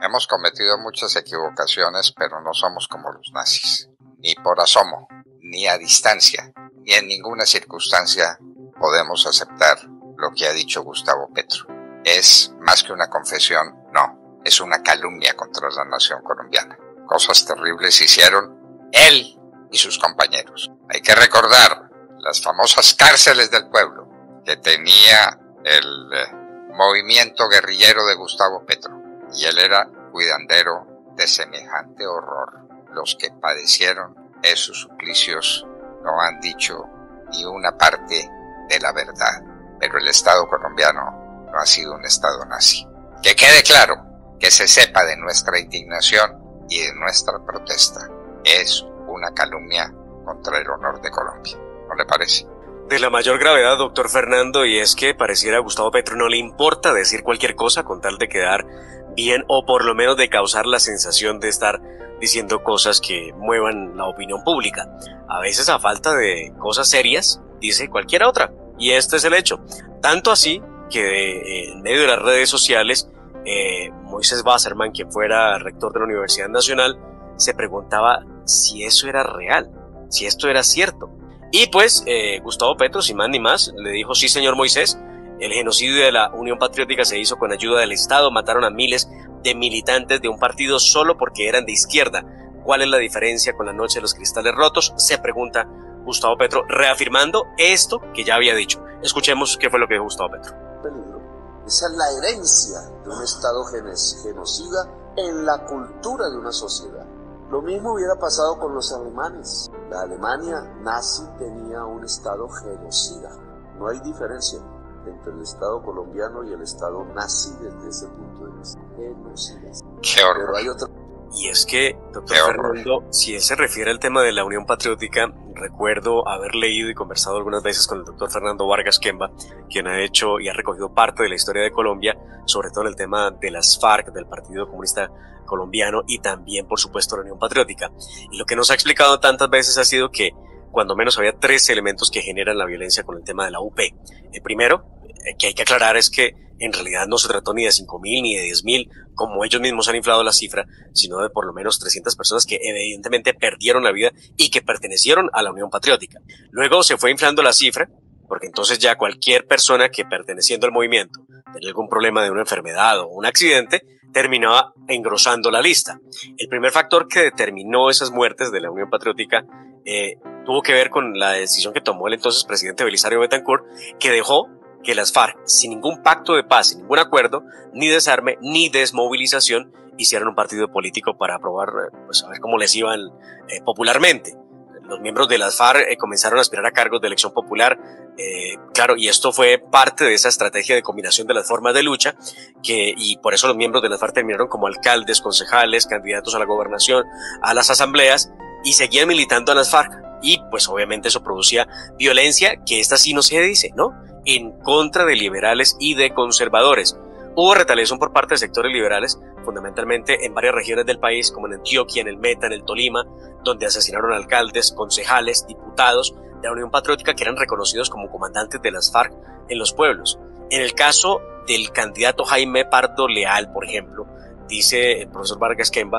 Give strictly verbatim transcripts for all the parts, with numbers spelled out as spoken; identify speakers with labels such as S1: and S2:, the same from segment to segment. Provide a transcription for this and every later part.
S1: Hemos cometido muchas equivocaciones, pero no somos como los nazis. Ni por asomo, ni a distancia, ni en ninguna circunstancia podemos aceptar lo que ha dicho Gustavo Petro. Es más que una confesión, no, es una calumnia contra la nación colombiana. Cosas terribles hicieron él y sus compañeros. Hay que recordar las famosas cárceles del pueblo que tenía el eh, movimiento guerrillero de Gustavo Petro, y él era cuidandero de semejante horror. Los que padecieron esos suplicios no han dicho ni una parte de la verdad, pero el Estado colombiano no ha sido un Estado nazi. Que quede claro, que se sepa de nuestra indignación y de nuestra protesta. Es una calumnia contra el honor de Colombia, ¿no le parece?
S2: De la mayor gravedad, doctor Fernando, y es que pareciera a Gustavo Petro no le importa decir cualquier cosa con tal de quedar bien, o por lo menos de causar la sensación de estar diciendo cosas que muevan la opinión pública. A veces, a falta de cosas serias, dice cualquier otra, y este es el hecho. Tanto así que eh, en medio de las redes sociales, eh, Moisés Wasserman, quien fuera rector de la Universidad Nacional, se preguntaba si eso era real, si esto era cierto. Y pues eh, Gustavo Petro, sin más ni más, le dijo: sí, señor Moisés, el genocidio de la Unión Patriótica se hizo con ayuda del Estado, mataron a miles de militantes de un partido solo porque eran de izquierda. ¿Cuál es la diferencia con la noche de los cristales rotos?, se pregunta Gustavo Petro, reafirmando esto que ya había dicho. Escuchemos qué fue lo que dijo Gustavo Petro.
S3: Peligro. Esa es la herencia de un Estado genocida en la cultura de una sociedad. Lo mismo hubiera pasado con los alemanes. La Alemania nazi tenía un Estado genocida. No hay diferencia entre el Estado colombiano y el Estado nazi desde ese punto de vista. Genocida.
S1: Qué horror.
S3: Pero hay otra...
S2: Y es que, doctor Fernando, si él se refiere al tema de la Unión Patriótica, recuerdo haber leído y conversado algunas veces con el doctor Fernando Vargas Kemba, quien ha hecho y ha recogido parte de la historia de Colombia, sobre todo en el tema de las FARC, del Partido Comunista Colombiano, y también, por supuesto, la Unión Patriótica. Y lo que nos ha explicado tantas veces ha sido que, cuando menos, había tres elementos que generan la violencia con el tema de la U P. El primero, que hay que aclarar, es que en realidad no se trató ni de cinco mil ni de diez mil, como ellos mismos han inflado la cifra, sino de por lo menos trescientas personas que evidentemente perdieron la vida y que pertenecieron a la Unión Patriótica. Luego se fue inflando la cifra, porque entonces ya cualquier persona que, perteneciendo al movimiento, tenía algún problema de una enfermedad o un accidente, terminaba engrosando la lista. El primer factor que determinó esas muertes de la Unión Patriótica eh, tuvo que ver con la decisión que tomó el entonces presidente Belisario Betancourt, que dejó que las FARC, sin ningún pacto de paz, sin ningún acuerdo, ni desarme, ni desmovilización, hicieran un partido político para aprobar, pues a ver cómo les iban eh, popularmente. Los miembros de las FARC eh, comenzaron a aspirar a cargos de elección popular, eh, claro, y esto fue parte de esa estrategia de combinación de las formas de lucha, que, y por eso los miembros de las FARC terminaron como alcaldes, concejales, candidatos a la gobernación, a las asambleas, y seguían militando a las FARC. Y pues obviamente eso producía violencia, que esta sí no se dice, ¿no?, en contra de liberales y de conservadores. Hubo retaliación por parte de sectores liberales, fundamentalmente en varias regiones del país, como en Antioquia, en el Meta, en el Tolima, donde asesinaron alcaldes, concejales, diputados de la Unión Patriótica que eran reconocidos como comandantes de las FARC en los pueblos. En el caso del candidato Jaime Pardo Leal, por ejemplo, dice el profesor Vargas Kemba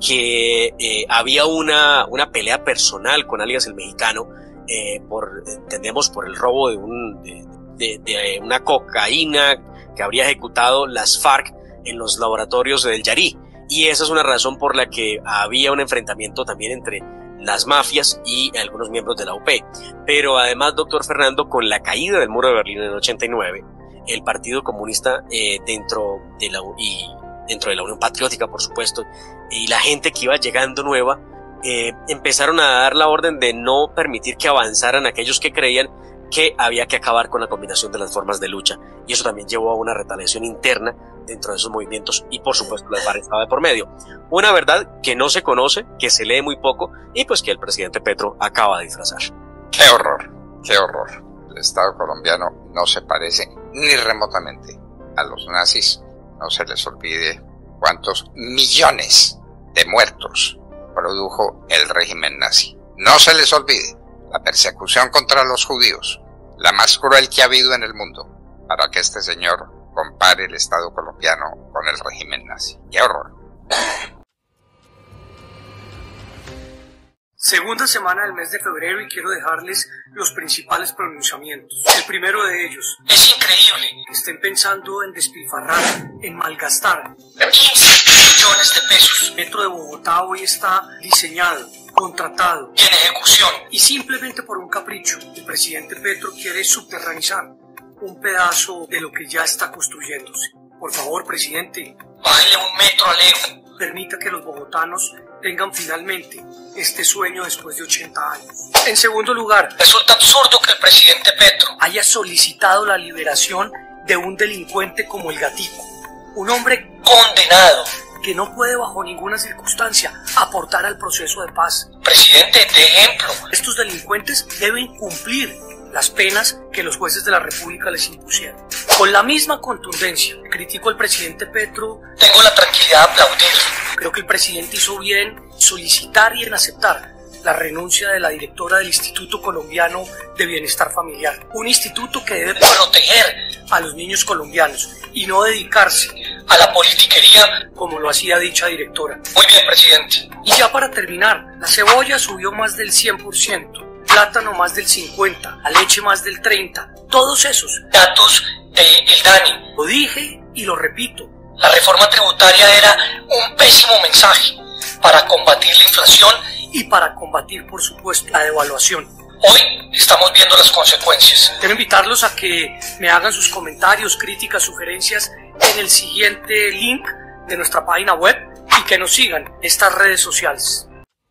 S2: que eh, había una, una pelea personal con alias el Mexicano, eh, por, entendemos, por el robo de un... De, De, de una cocaína que habría ejecutado las FARC en los laboratorios del Yarí, y esa es una razón por la que había un enfrentamiento también entre las mafias y algunos miembros de la U P. Pero además, doctor Fernando, con la caída del muro de Berlín en el ochenta y nueve, el Partido Comunista eh, dentro de la y dentro de la Unión Patriótica, por supuesto, y la gente que iba llegando nueva, eh, empezaron a dar la orden de no permitir que avanzaran aquellos que creían que había que acabar con la combinación de las formas de lucha, y eso también llevó a una retaliación interna dentro de esos movimientos, y por supuesto la FARC estaba de por medio. Una verdad que no se conoce, que se lee muy poco, y pues que el presidente Petro acaba de disfrazar.
S1: ¡Qué horror! ¡Qué horror! El Estado colombiano no se parece ni remotamente a los nazis. No se les olvide cuántos millones de muertos produjo el régimen nazi. No se les olvide la persecución contra los judíos, la más cruel que ha habido en el mundo, para que este señor compare el Estado colombiano con el régimen nazi. ¡Qué horror!
S4: Segunda semana del mes de febrero y quiero dejarles los principales pronunciamientos. El primero de ellos: es increíble que estén pensando en despilfarrar, en malgastar quince millones de pesos. El metro de Bogotá hoy está diseñado, contratado y en ejecución. Y simplemente por un capricho, el presidente Petro quiere subterranizar un pedazo de lo que ya está construyéndose. Por favor, presidente, bájale un metro al ego. Permita que los bogotanos tengan finalmente este sueño después de ochenta años. En segundo lugar, resulta absurdo que el presidente Petro haya solicitado la liberación de un delincuente como el Gatico, un hombre condenado que no puede bajo ninguna circunstancia aportar al proceso de paz. Presidente, de ejemplo, estos delincuentes deben cumplir las penas que los jueces de la República les impusieron. Con la misma contundencia, critico al presidente Petro. Tengo la tranquilidad de aplaudir. Creo que el presidente hizo bien solicitar y en aceptar la renuncia de la directora del Instituto Colombiano de Bienestar Familiar. Un instituto que debe proteger a los niños colombianos y no dedicarse a la politiquería como lo hacía dicha directora. Muy bien, presidente. Y ya para terminar, la cebolla subió más del cien por ciento. Plátano más del cincuenta por ciento, la leche más del treinta por ciento, todos esos datos de el DANI. Lo dije y lo repito, la reforma tributaria era un pésimo mensaje para combatir la inflación y para combatir, por supuesto, la devaluación. Hoy estamos viendo las consecuencias. Quiero invitarlos a que me hagan sus comentarios, críticas, sugerencias en el siguiente link de nuestra página web y que nos sigan en estas redes sociales.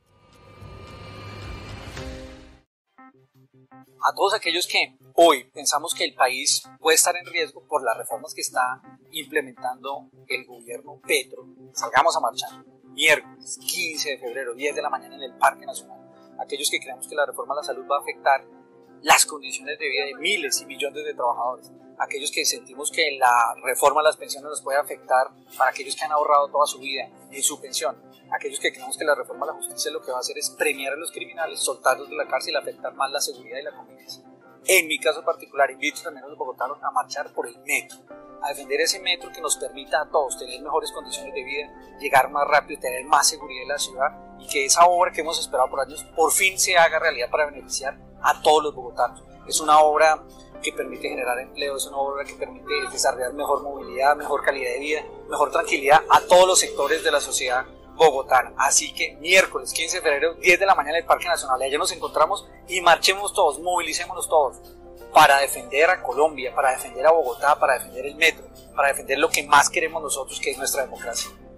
S5: A todos aquellos que hoy pensamos que el país puede estar en riesgo por las reformas que está implementando el gobierno Petro, salgamos a marchar. Miércoles quince de febrero, diez de la mañana en el Parque Nacional. Aquellos que creemos que la reforma a la salud va a afectar las condiciones de vida de miles y millones de trabajadores. Aquellos que sentimos que la reforma a las pensiones nos puede afectar para aquellos que han ahorrado toda su vida en su pensión. Aquellos que creemos que la reforma a la justicia lo que va a hacer es premiar a los criminales, soltarlos de la cárcel y afectar más la seguridad y la convivencia. En mi caso particular, invito también a los bogotanos a marchar por el metro, a defender ese metro que nos permita a todos tener mejores condiciones de vida, llegar más rápido, tener más seguridad en la ciudad y que esa obra que hemos esperado por años por fin se haga realidad para beneficiar a todos los bogotanos. Es una obra que permite generar empleo, es una obra que permite desarrollar mejor movilidad, mejor calidad de vida, mejor tranquilidad a todos los sectores de la sociedad bogotana. Así que miércoles quince de febrero, diez de la mañana en el Parque Nacional, allá nos encontramos y marchemos todos, movilicémonos todos para defender a Colombia, para defender a Bogotá, para defender el metro, para defender lo que más queremos nosotros, que es nuestra democracia.